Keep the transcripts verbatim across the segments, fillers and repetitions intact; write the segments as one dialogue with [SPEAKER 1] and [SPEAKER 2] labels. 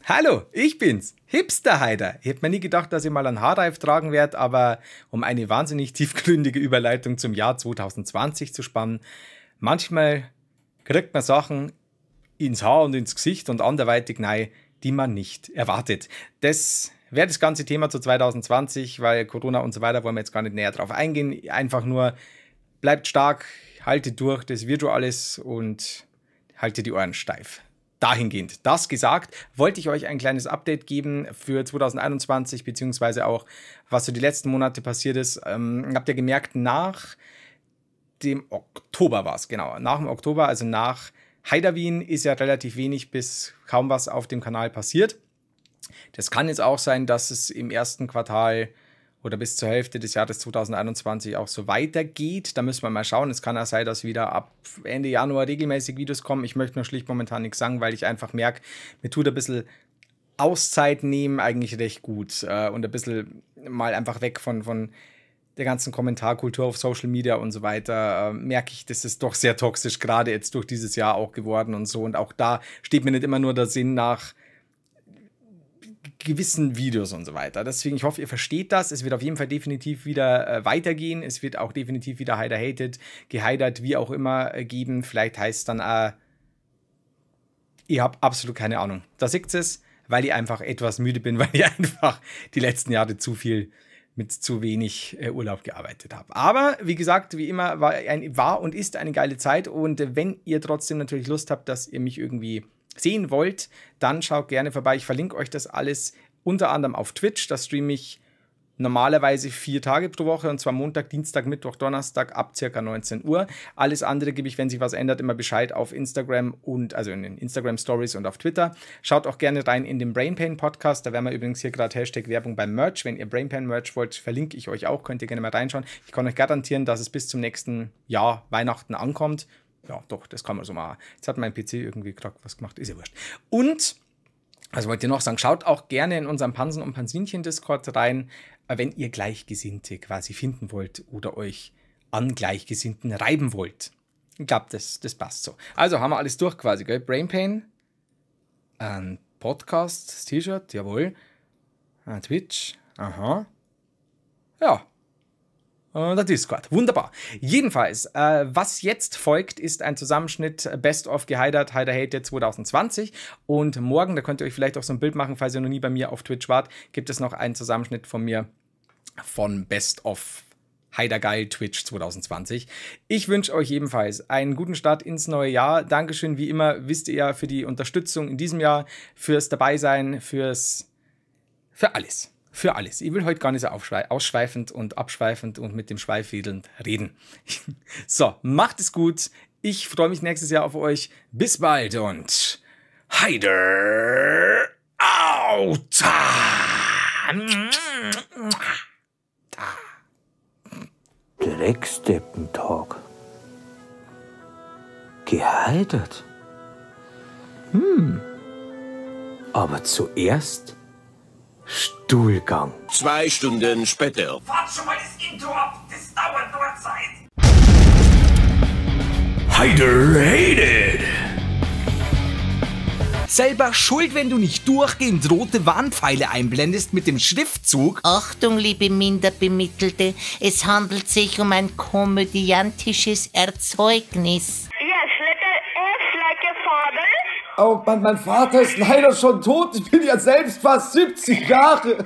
[SPEAKER 1] Hallo, ich bin's, Hipster Haider. Ich hätte mir nie gedacht, dass ich mal einen Haarreif tragen werde, aber um eine wahnsinnig tiefgründige Überleitung zum Jahr zwanzig zwanzig zu spannen, manchmal kriegt man Sachen ins Haar und ins Gesicht und anderweitig nein, die man nicht erwartet. Das wäre das ganze Thema zu zwanzig zwanzig, weil Corona und so weiter wollen wir jetzt gar nicht näher drauf eingehen. Einfach nur, bleibt stark, haltet durch, das wird schon alles und haltet die Ohren steif. Dahingehend. Das gesagt, wollte ich euch ein kleines Update geben für zwanzig einundzwanzig, beziehungsweise auch, was so die letzten Monate passiert ist. Ähm, habt ihr gemerkt, nach dem Oktober war es, genau, nach dem Oktober, also nach Halloween ist ja relativ wenig bis kaum was auf dem Kanal passiert. Das kann jetzt auch sein, dass es im ersten Quartal oder bis zur Hälfte des Jahres zwanzig einundzwanzig auch so weitergeht. Da müssen wir mal schauen. Es kann auch sein, dass wieder ab Ende Januar regelmäßig Videos kommen. Ich möchte nur schlicht momentan nichts sagen, weil ich einfach merke, mir tut ein bisschen Auszeit nehmen eigentlich recht gut. Und ein bisschen mal einfach weg von, von der ganzen Kommentarkultur auf Social Media und so weiter, merke ich, das ist doch sehr toxisch, gerade jetzt durch dieses Jahr auch geworden und so. Und auch da steht mir nicht immer nur der Sinn nach gewissen Videos und so weiter. Deswegen, ich hoffe, ihr versteht das. Es wird auf jeden Fall definitiv wieder äh, weitergehen. Es wird auch definitiv wieder Haider hated, geheidert, wie auch immer äh, geben. Vielleicht heißt es dann, äh, ich habe absolut keine Ahnung. Da seht ihr es, weil ich einfach etwas müde bin, weil ich einfach die letzten Jahre zu viel mit zu wenig äh, Urlaub gearbeitet habe. Aber, wie gesagt, wie immer, war, ein, war und ist eine geile Zeit. Und äh, wenn ihr trotzdem natürlich Lust habt, dass ihr mich irgendwie sehen wollt, dann schaut gerne vorbei. Ich verlinke euch das alles unter anderem auf Twitch. Da streame ich normalerweise vier Tage pro Woche, und zwar Montag, Dienstag, Mittwoch, Donnerstag ab ca. neunzehn Uhr. Alles andere gebe ich, wenn sich was ändert, immer Bescheid auf Instagram und also in den Instagram Stories und auf Twitter. Schaut auch gerne rein in den Brainpain Podcast. Da werden wir übrigens hier gerade Hashtag Werbung beim Merch. Wenn ihr Brainpain Merch wollt, verlinke ich euch auch. Könnt ihr gerne mal reinschauen. Ich kann euch garantieren, dass es bis zum nächsten Jahr Weihnachten ankommt. Ja, doch, das kann man so machen. Jetzt hat mein P C irgendwie gerade was gemacht, ist ja wurscht. Und, also wollt ihr noch sagen, schaut auch gerne in unserem Pansen- und Pansinchen-Discord rein, wenn ihr Gleichgesinnte quasi finden wollt oder euch an Gleichgesinnten reiben wollt. Ich glaube, das, das passt so. Also haben wir alles durch quasi, gell? Brainpain, ein Podcast, das T-Shirt, jawohl, ein Twitch, aha, ja. Der Discord. Wunderbar. Jedenfalls, äh, was jetzt folgt, ist ein Zusammenschnitt Best of geheidert, Haider hated zwanzig zwanzig. Und morgen, da könnt ihr euch vielleicht auch so ein Bild machen, falls ihr noch nie bei mir auf Twitch wart, gibt es noch einen Zusammenschnitt von mir von Best of Haider geil Twitch zwanzig zwanzig. Ich wünsche euch ebenfalls einen guten Start ins neue Jahr. Dankeschön, wie immer, wisst ihr ja, für die Unterstützung in diesem Jahr, fürs Dabeisein, fürs, für alles. Für alles. Ich will heute gar nicht so ausschweifend und abschweifend und mit dem Schweifwedelnd reden. So, macht es gut. Ich freue mich nächstes Jahr auf euch. Bis bald und Haider out!
[SPEAKER 2] Drecksteppentag. Geheidert. Hm. Aber zuerst Stuhlgang.
[SPEAKER 3] Zwei Stunden später.
[SPEAKER 4] Fahrt schon mal das Intro ab, das dauert nur Zeit.
[SPEAKER 3] Haider hated.
[SPEAKER 5] Selber schuld, wenn du nicht durchgehend rote Warnpfeile einblendest mit dem Schriftzug.
[SPEAKER 6] Achtung, liebe Minderbemittelte, es handelt sich um ein komödiantisches Erzeugnis.
[SPEAKER 7] Yes, letter F like your father.
[SPEAKER 8] Oh, mein, mein Vater ist leider schon tot. Ich bin ja selbst fast siebzig Jahre.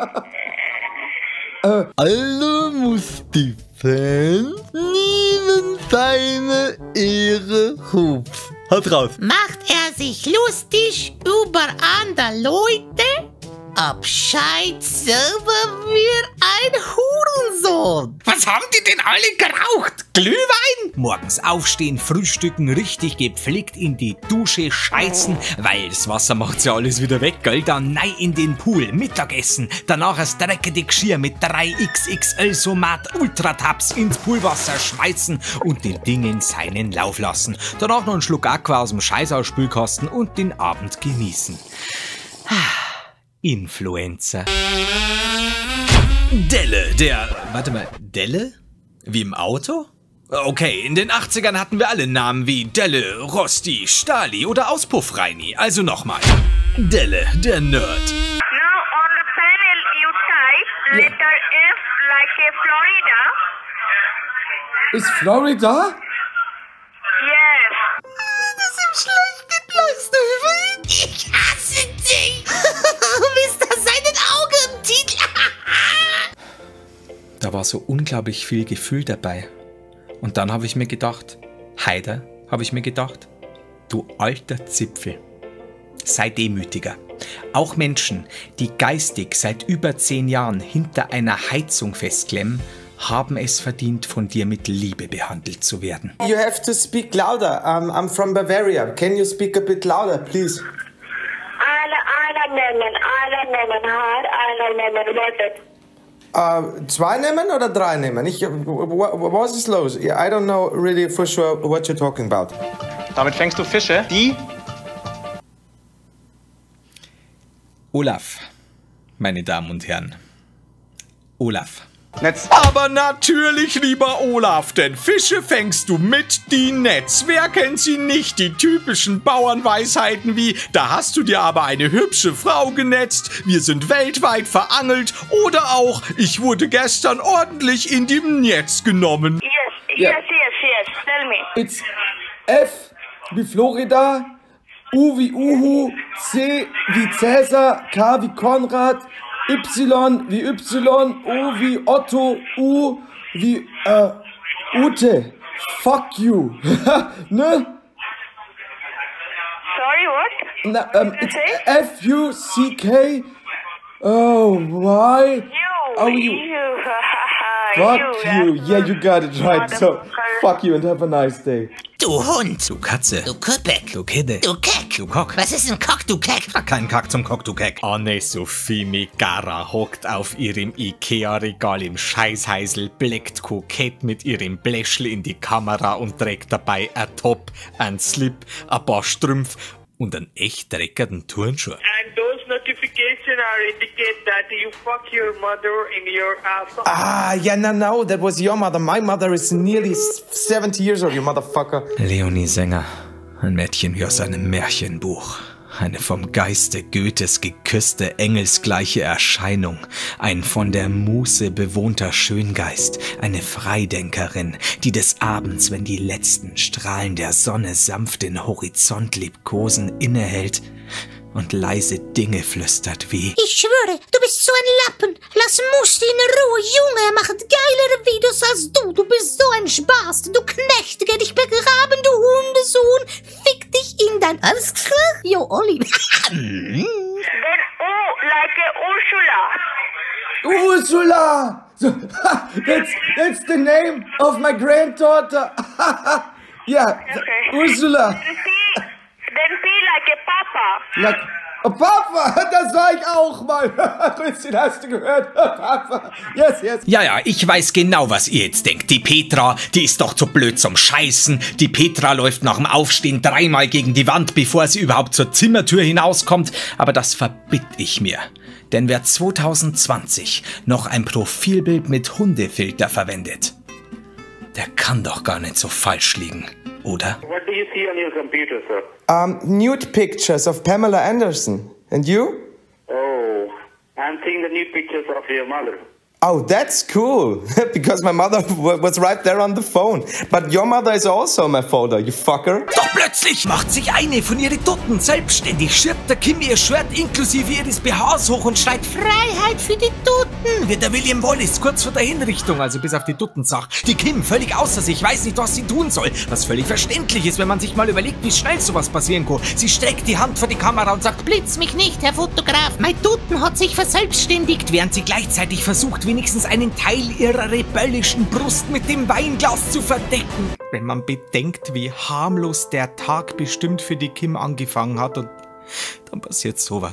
[SPEAKER 9] äh. Also muss die Fans niemand seine Ehre hupfen. Haut raus.
[SPEAKER 6] Macht er sich lustig über andere Leute? Abscheid selber wie ein Hurensohn.
[SPEAKER 5] Was haben die denn alle geraucht? Glühwein? Morgens aufstehen, frühstücken, richtig gepflegt in die Dusche scheißen, weil das Wasser macht's ja alles wieder weg, gell? Dann nein in den Pool, Mittagessen, danach das dreckige Geschirr mit drei X X L Somat Ultratabs ins Poolwasser schmeißen und den Dingen seinen Lauf lassen. Danach noch einen Schluck Aqua aus dem Scheißausspülkasten und den Abend genießen. Influencer. Delle, der... Warte mal, Delle? Wie im Auto? Okay, in den achtzigern hatten wir alle Namen wie Delle, Rosti, Stali oder Auspuff-Reini. Also nochmal. Delle, der Nerd.
[SPEAKER 7] Now on the panel you type letter F like a Florida.
[SPEAKER 8] Ist Florida?
[SPEAKER 7] Yes.
[SPEAKER 6] Das ist schlecht geblaste Wind. Ich hasse dich. Wisst ihr seinen Augentitel?
[SPEAKER 5] Da war so unglaublich viel Gefühl dabei. Und dann habe ich mir gedacht, Haider, habe ich mir gedacht, du alter Zipfel, sei demütiger. Auch Menschen, die geistig seit über zehn Jahren hinter einer Heizung festklemmen, haben es verdient, von dir mit Liebe behandelt zu werden.
[SPEAKER 10] You have to speak louder. Um, I'm from Bavaria. Can you speak a bit louder, please?
[SPEAKER 7] Einer, einer nehmen, einer nehmen, hart, einer nehmen, wartet.
[SPEAKER 10] Uh, zwei nehmen oder drei nehmen? Ich, was ist los? I don't know really for sure what you're talking about.
[SPEAKER 1] Damit fängst du Fische, die...
[SPEAKER 5] Olaf, meine Damen und Herren. Olaf.
[SPEAKER 1] Netz.
[SPEAKER 5] Aber natürlich, lieber Olaf, denn Fische fängst du mit die Netz. Wer kennt sie nicht? Die typischen Bauernweisheiten wie, da hast du dir aber eine hübsche Frau genetzt, wir sind weltweit verangelt oder auch, ich wurde gestern ordentlich in die Netz genommen.
[SPEAKER 7] Yes,
[SPEAKER 8] Yeah.
[SPEAKER 7] yes, yes, yes. Tell me.
[SPEAKER 8] It's F wie Florida, U wie Uhu, C wie Cäsar, K wie Konrad, Y wie Y, O wie Otto, U wie äh, Ute. Fuck you. Ne?
[SPEAKER 7] Sorry, what?
[SPEAKER 8] Na, ähm, it's F U C K. Oh, why?
[SPEAKER 7] You,
[SPEAKER 8] Oh, you.
[SPEAKER 7] you.
[SPEAKER 8] Fuck
[SPEAKER 7] you.
[SPEAKER 8] you. Yeah, you got it right. So, fuck you and have a nice day.
[SPEAKER 6] Du Hund.
[SPEAKER 5] Du Katze.
[SPEAKER 6] Du Köpek.
[SPEAKER 5] Du Kidde.
[SPEAKER 6] Du Keck.
[SPEAKER 5] Du Kock.
[SPEAKER 6] Was ist ein Kock, du Keck?
[SPEAKER 5] Kein Kack zum Kock, du Keck. Anne-Sophie Megara hockt auf ihrem Ikea-Regal im Scheißheisel, blickt kokett mit ihrem Bläschl in die Kamera und trägt dabei ein Top, ein Slip, ein paar Strümpf und einen echt dreckigen Turnschuh.
[SPEAKER 11] And those notifications are indicate that you fuck your mother in your ass.
[SPEAKER 10] Ah, yeah, no, no, that was your mother. My mother is nearly seventy years old, you motherfucker.
[SPEAKER 5] Leonie Sänger, ein Mädchen wie aus einem Märchenbuch. Eine vom Geiste Goethes geküsste engelsgleiche Erscheinung, ein von der Muße bewohnter Schöngeist, eine Freidenkerin, die des Abends, wenn die letzten Strahlen der Sonne sanft den Horizont liebkosen, innehält und leise Dinge flüstert wie:
[SPEAKER 6] Ich schwöre, du bist so ein Lappen. Lass Musti in Ruhe, Junge. Er macht geilere Videos als du. Du bist so ein Spaß. Du Knecht, geh dich begraben, du Hundesohn. Fick dich in dein... Alles klar? Jo, Olli.
[SPEAKER 7] Then O like a Ursula.
[SPEAKER 8] Ursula! So, that's, that's the name of my granddaughter. Yeah,
[SPEAKER 7] Okay.
[SPEAKER 8] Ursula.
[SPEAKER 7] Then P, then P like a Papa.
[SPEAKER 8] Like, oh, Papa, das war ich auch mal. Grüßchen, hast du gehört? Papa. Yes, yes.
[SPEAKER 5] Ja, ja, ich weiß genau, was ihr jetzt denkt. Die Petra, die ist doch zu blöd zum Scheißen. Die Petra läuft nach dem Aufstehen dreimal gegen die Wand, bevor sie überhaupt zur Zimmertür hinauskommt. Aber das verbitt ich mir. Denn wer zwanzig zwanzig noch ein Profilbild mit Hundefilter verwendet, der kann doch gar nicht so falsch liegen, oder?
[SPEAKER 11] What do you see on your computer, sir?
[SPEAKER 10] Um, nude pictures of Pamela Anderson. And you?
[SPEAKER 11] Oh, I'm seeing the new pictures of your mother.
[SPEAKER 10] Oh, that's cool. Because my mother w- was right there on the phone. But your mother is also on my folder, you fucker.
[SPEAKER 5] Doch plötzlich macht sich eine von ihren Tutten selbstständig, schirbt der Kim ihr Shirt inklusive ihres B Hs hoch und schreit: Freiheit für die Tutten! Wird der William Wallace kurz vor der Hinrichtung, also bis auf die Tuttensach. Die Kim völlig außer sich, weiß nicht, was sie tun soll. Was völlig verständlich ist, wenn man sich mal überlegt, wie schnell sowas passieren kann. Sie streckt die Hand vor die Kamera und sagt:
[SPEAKER 6] Blitz mich nicht, Herr Fotograf. Mein Tutten hat sich verselbstständigt.
[SPEAKER 5] Während sie gleichzeitig versucht, wenigstens einen Teil ihrer rebellischen Brust mit dem Weinglas zu verdecken. Wenn man bedenkt, wie harmlos der Tag bestimmt für die Kim angefangen hat, und dann passiert sowas.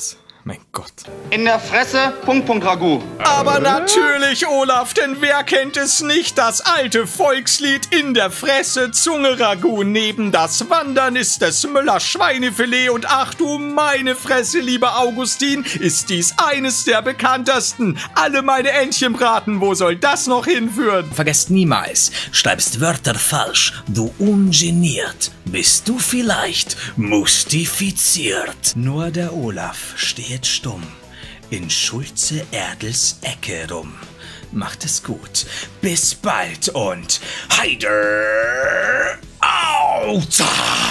[SPEAKER 5] Mein Gott.
[SPEAKER 12] In der Fresse, Punkt, Punkt, Ragout.
[SPEAKER 5] Aber natürlich, Olaf, denn wer kennt es nicht? Das alte Volkslied in der Fresse, Zunge, Ragout. Neben das Wandern ist es Müller Schweinefilet. Und ach du meine Fresse, lieber Augustin, ist dies eines der bekanntesten. Alle meine Entchen braten, wo soll das noch hinführen?
[SPEAKER 13] Vergesst niemals, schreibst Wörter falsch, du ungeniert. Bist du vielleicht mustifiziert? Nur der Olaf steht stumm in Schulze Erdels Ecke rum. Macht es gut. Bis bald und Heider! Auza!